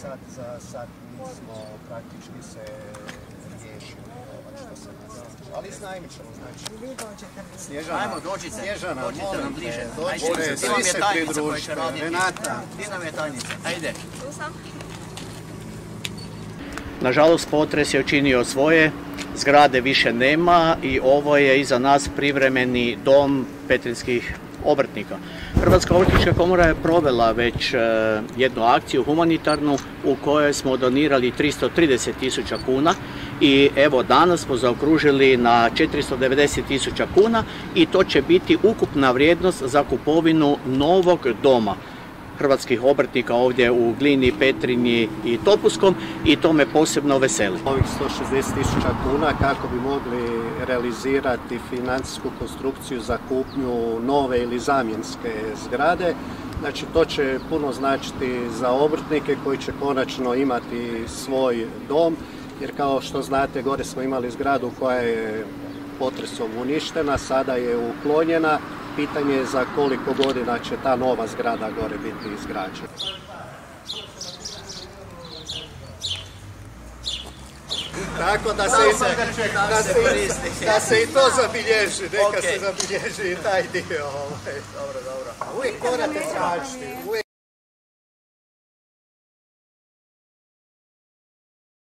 za sad nismo praktički se riješili što se nas tiče. Ali iznajmit ćemo, znači. Snježana, ajmo, dođite nam bliže. Dođite, svi se pridružite. Renata. Gdje nam je tajnica? Ajde. Tu sam. Nažalost, potres je učinio svoje, zgrade više nema i ovo je iza nas privremeni dom petrinjskih obrtnika. Hrvatska obrtnička komora je provela već jednu akciju humanitarnu u kojoj smo donirali 330.000 kuna i evo danas smo zaokružili na 490.000 kuna i to će biti ukupna vrijednost za kupovinu novog doma hrvatskih obrtnika ovdje u Glini, Petrinji i Topuskom i to me posebno veseli. Ovih 160.000 kuna kako bi mogli realizirati financijsku konstrukciju za kupnju nove ili zamjenske zgrade. Znači to će puno značiti za obrtnike koji će konačno imati svoj dom, jer kao što znate gore smo imali zgradu koja je potresom uništena, sada je uklonjena. Pitanje je za koliko godina će ta nova zgrada gore biti izgrađena. Tako da se i to zabilježi, neka se zabilježi i taj dio. Dobro. Uvijek morate tražiti.